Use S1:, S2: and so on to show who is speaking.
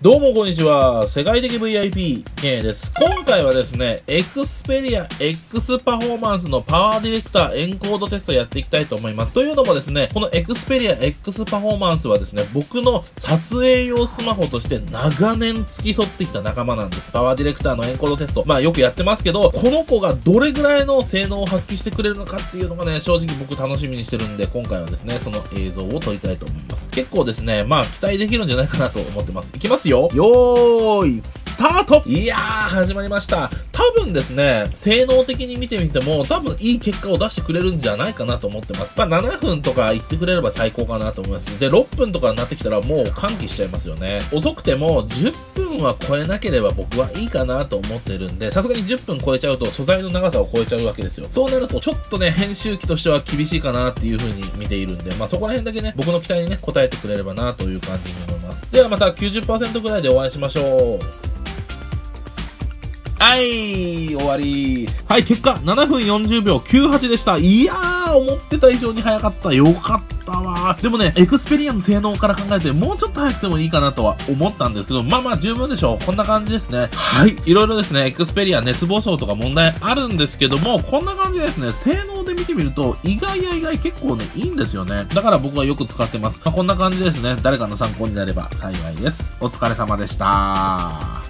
S1: どうもこんにちは。世界的 VIP、K です。今回はですね、Xperia X パフォーマンスのパワーディレクターエンコードテストをやっていきたいと思います。というのもですね、この Xperia X パフォーマンスはですね、僕の撮影用スマホとして長年付き添ってきた仲間なんです。パワーディレクターのエンコードテスト。よくやってますけど、この子がどれぐらいの性能を発揮してくれるのかっていうのがね、正直僕楽しみにしてるんで、今回はですね、その映像を撮りたいと思います。結構ですね、期待できるんじゃないかなと思ってます。いきますよ。よーい、スタート。いやー、始まりました。多分ですね、性能的に見てみても、多分いい結果を出してくれるんじゃないかなと思ってます。7分とか言ってくれれば最高かなと思います。で、6分とかになってきたらもう歓喜しちゃいますよね。遅くても10分は超えなければ僕はいいかなと思ってるんで、さすがに10分超えちゃうと素材の長さを超えちゃうわけですよ。そうなるとちょっとね、編集機としては厳しいかなっていう風に見ているんで、そこら辺だけね、僕の期待にね、応えてくれればなという感じに思います。ではまた 90% ぐらいでお会いしましょう。はい、終わり。はい、結果、7分40秒98でした。いやー、思ってた以上に早かった。よかったわ。でもね、エクスペリアの性能から考えて、もうちょっと早くてもいいかなとは思ったんですけど、十分でしょう。こんな感じですね。はい、いろいろですね、エクスペリア熱暴走とか問題あるんですけども、こんな感じですね、性能で見てみると、意外結構ね、いいんですよね。だから僕はよく使ってます。こんな感じですね。誰かの参考になれば幸いです。お疲れ様でした。